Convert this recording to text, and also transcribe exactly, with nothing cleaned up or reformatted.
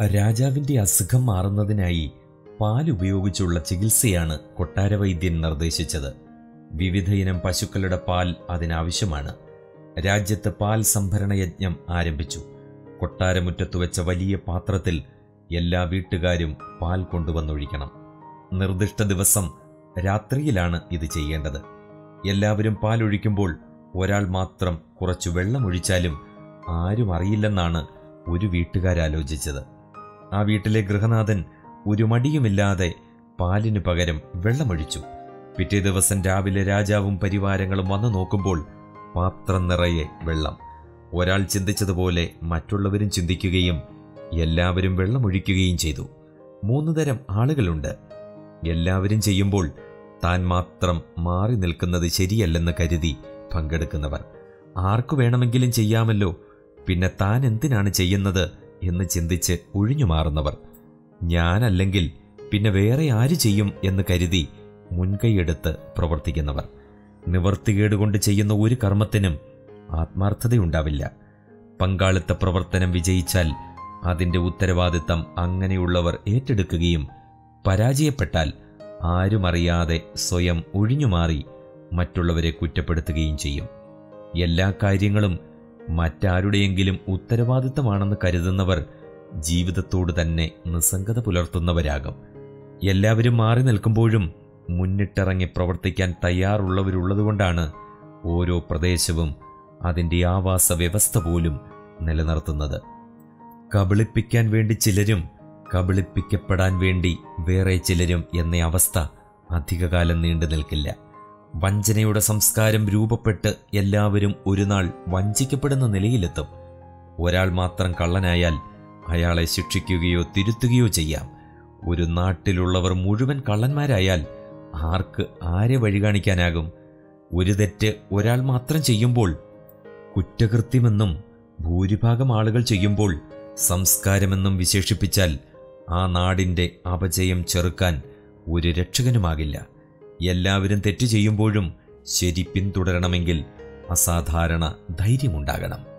രാജാവിൻ്റെ അസുഖം മാറുന്നതിനായി പാൽ ഉപയോഗിച്ചുള്ള ചികിത്സയാണ് കൊട്ടാരവൈദ്യൻ നിർദ്ദേശിച്ചത്. വിവിധയിനം പശുക്കളുടെ പാൽ അതിനാവശ്യമാണ്. രാജ്യത്ത് പാൽ സംഭരണ യജ്ഞം ആരംഭിച്ചു. കൊട്ടാരമുറ്റത്തു വെച്ച വലിയ പാത്രത്തിൽ എല്ലാ വീട്ടുകാരും പാൽ കൊണ്ടുവന്നൊഴിക്കണം. നിർദ്ദിഷ്ട ദിവസം രാത്രിയിലാണ് ഇത് ചെയ്യേണ്ടത്. എല്ലാവരും പാലൊഴിക്കുമ്പോൾ ഒരാൾ മാത്രം കുറച്ചു വെള്ളമൊഴിച്ചാലും ആരും അറിയില്ലെന്നാണ് ഒരു വീട്ടുകാരാലോചിച്ചത്. ആ വീട്ടിലെ ഗൃഹനാഥൻ ഒരു മടിയുമില്ലാതെ പാലിനു പകരം വെള്ളമൊഴിച്ചു. പിറ്റേ ദിവസം രാവിലെ രാജാവും പരിവാരങ്ങളും വന്നു നോക്കുമ്പോൾ പാത്രം നിറയെ വെള്ളം. ഒരാൾ ചിന്തിച്ചതുപോലെ മറ്റുള്ളവരും ചിന്തിക്കുകയും എല്ലാവരും വെള്ളമൊഴിക്കുകയും ചെയ്തു. മൂന്ന് തരം ആളുകളുണ്ട്. എല്ലാവരും ചെയ്യുമ്പോൾ താൻ മാത്രം മാറി നിൽക്കുന്നത് ശരിയല്ലെന്ന് കരുതി പങ്കെടുക്കുന്നവർ. ആർക്കു വേണമെങ്കിലും ചെയ്യാമല്ലോ, പിന്നെ താൻ എന്തിനാണ് ചെയ്യുന്നത് എന്ന് ചിന്തിച്ച് ഒഴിഞ്ഞു മാറുന്നവർ. ഞാനല്ലെങ്കിൽ പിന്നെ വേറെ ആര് ചെയ്യും എന്ന് കരുതി മുൻകൈയെടുത്ത് പ്രവർത്തിക്കുന്നവർ. നിവർത്തികേടുകൊണ്ട് ചെയ്യുന്ന ഒരു കർമ്മത്തിനും ആത്മാർത്ഥതയുണ്ടാവില്ല. പങ്കാളിത്ത പ്രവർത്തനം വിജയിച്ചാൽ അതിൻ്റെ ഉത്തരവാദിത്തം അങ്ങനെയുള്ളവർ ഏറ്റെടുക്കുകയും പരാജയപ്പെട്ടാൽ ആരുമറിയാതെ സ്വയം ഒഴിഞ്ഞുമാറി മറ്റുള്ളവരെ കുറ്റപ്പെടുത്തുകയും ചെയ്യും. എല്ലാ കാര്യങ്ങളും മറ്റാരുടെയെങ്കിലും ഉത്തരവാദിത്തമാണെന്ന് കരുതുന്നവർ ജീവിതത്തോട് തന്നെ നിസ്സംഗത പുലർത്തുന്നവരാകും. എല്ലാവരും മാറി നിൽക്കുമ്പോഴും മുന്നിട്ടിറങ്ങി പ്രവർത്തിക്കാൻ തയ്യാറുള്ളവരുള്ളതുകൊണ്ടാണ് ഓരോ പ്രദേശവും അതിൻ്റെ ആവാസ വ്യവസ്ഥ പോലും നിലനിർത്തുന്നത്. കബളിപ്പിക്കാൻ വേണ്ടി ചിലരും കബളിപ്പിക്കപ്പെടാൻ വേണ്ടി വേറെ ചിലരും എന്ന അവസ്ഥ അധികകാലം നീണ്ടു നിൽക്കില്ല. വഞ്ചനയുടെ സംസ്കാരം രൂപപ്പെട്ട് എല്ലാവരും ഒരു നാൾ വഞ്ചിക്കപ്പെടുന്ന നിലയിലെത്തും. ഒരാൾ മാത്രം കള്ളനായാൽ അയാളെ ശിക്ഷിക്കുകയോ തിരുത്തുകയോ ചെയ്യാം. ഒരു നാട്ടിലുള്ളവർ മുഴുവൻ കള്ളന്മാരായാൽ ആർക്ക് ആരെ വഴികാണിക്കാനാകും? ഒരു തെറ്റ് ഒരാൾ മാത്രം ചെയ്യുമ്പോൾ കുറ്റകൃത്യമെന്നും ഭൂരിഭാഗം ആളുകൾ ചെയ്യുമ്പോൾ സംസ്കാരമെന്നും വിശേഷിപ്പിച്ചാൽ ആ നാടിൻ്റെ അപജയം ചെറുക്കാൻ ഒരു രക്ഷകനുമാകില്ല. എല്ലാവരും തെറ്റ് ചെയ്യുമ്പോഴും ശരി പിന്തുടരണമെങ്കിൽ അസാധാരണ ധൈര്യമുണ്ടാകണം.